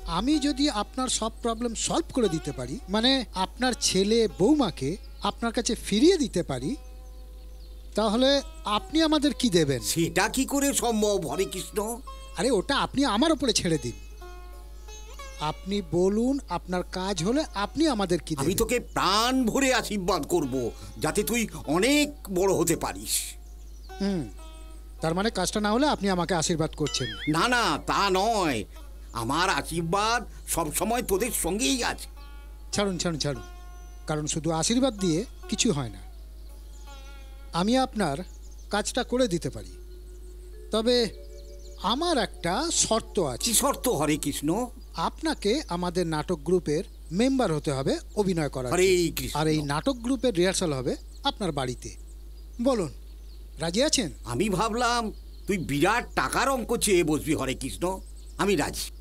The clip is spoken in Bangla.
আমি যদি আপনার সব প্রবলেম সলভ করে দিতে পারি, মানে আপনার ছেলে বৌমাকে আপনার কাছে ফিরিয়ে দিতে পারি, তাহলে আপনি আমাদের কি দেবেন? সেটা কি করে সম্ভব হরে কৃষ্ণ? আরে ওটা আপনি আমার উপরে ছেড়ে দিন। আপনি বলুন আপনার কাজ হলে আপনি আমাদের কি দেবেন? আমি তোকে প্রাণ ভরে আশীর্বাদ করব যাতে তুই অনেক বড় হতে পারিস। তার মানে কাজটা না হলে আপনি আমাকে আশীর্বাদ করছেন? না না, তা নয়, আমার আশীর্বাদ সব সময় তোদের সঙ্গেই আছে। ছাড়ুন ছাড়ুন ছাড়ুন, কারণ শুধু আশীর্বাদ দিয়ে কিছু হয় না। আমি আপনার কাজটা করে দিতে পারি, তবে আমার একটা শর্ত আছে। কি শর্ত হরে কৃষ্ণ? আপনাকে আমাদের নাটক গ্রুপের মেম্বার হতে হবে অভিনয় করার। হরে কৃষ্ণ। আর এই নাটক গ্রুপের রিহার্সাল হবে আপনার বাড়িতে। বলুন, রাজি আছেন? আমি ভাবলাম তুই বিরাট টাকার অঙ্ক চেয়ে বসবি হরে কৃষ্ণ। আমি রাজি।